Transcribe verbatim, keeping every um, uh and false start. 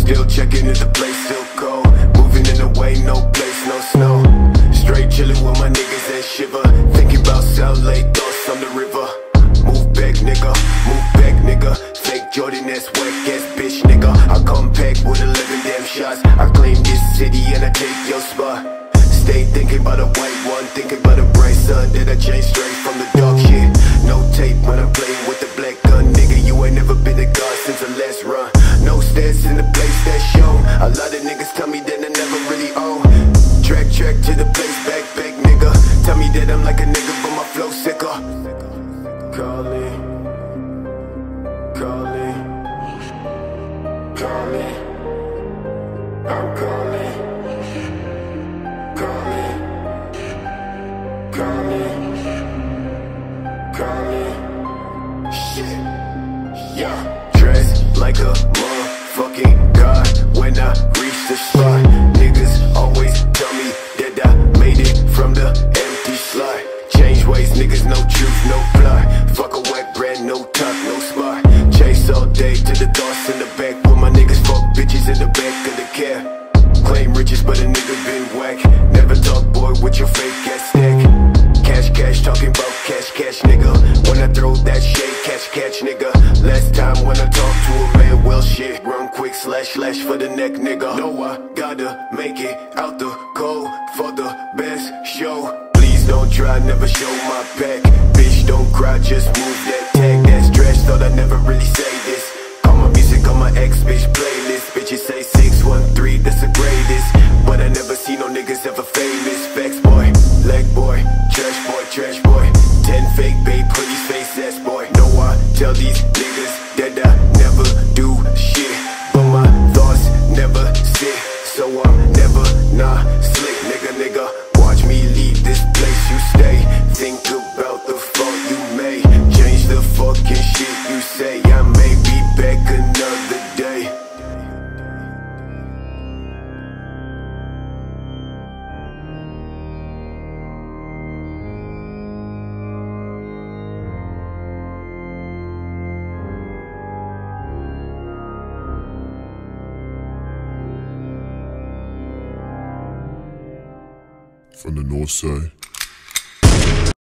Still checking if the place still cold. Moving in the way, no place, no snow. Straight chillin' with my niggas that shiver. Thinking about South Lake, thoughts on the river. Move back, nigga, move back, nigga. Fake Jordan, that's whack ass bitch, nigga. I come back with eleven damn shots. I claim this city and I take your spot. Stay thinking about a white one, thinking about a bright sun. That I changed straight from the dark shit. No tape when I'm playing with the black gun. Nigga, you ain't never been a god since the last run. No stats in the place that's shown. A lot of niggas tell me that I never really own. Track, track to the place, back, back, nigga. Tell me that I'm like a nigga, but my flow sicker. Calling, calling, calling. I'm calling, calling, calling, calling. Shit, yeah. Dressed like a motherfucking god when I reach the spot. Niggas always tell me that I made it from the empty slot. Change ways, niggas, no truth, no fly. Fuck a whack brand, no top, no smart. Chase all day to the thoughts in the back. With my niggas fuck bitches in the back of the cab. Claim riches, but a nigga been whack. Never talk, boy, with your fake ass stack. Cash, cash, talking about cash, cash, nigga. When I throw that shade, catch, catch, nigga. Last time when I talk to a man, well shit. Run quick, slash, slash for the neck, nigga. Know I gotta make it out the cold for the best show. Please don't try, never show my pack. Bitch, don't cry, just move that tag. That's trash, thought I never really say this. Call my music on my ex-bitch playlist. Bitches say six one three, that's the greatest. But I never see no niggas ever famous. Facts, boy, leg boy, trash boy, trash boy. Ten fake babe, pretty face ass boy. No, I tell these niggas that I never do shit, but my thoughts never sit. So I'm never not slick, nigga, nigga. Watch me leave this place you stay. Think about the fault you made. Change the fucking shit you say. I may be back another day. From the north side.